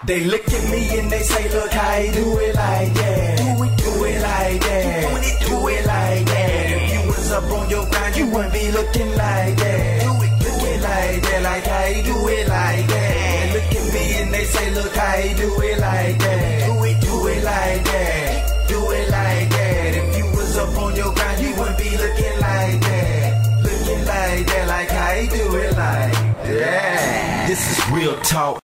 They look at me and they say, look how he do it like that. Do it like that. Do it like that. If you was up on your grind, you wouldn't be looking like that. Looking like that, like how he do it like that. They look at me and they say, look how he do it like that. Do it like that. Do it like that. If you was up on your grind, you wouldn't be looking like that. Looking like that, like how he do it like that. This is real talk.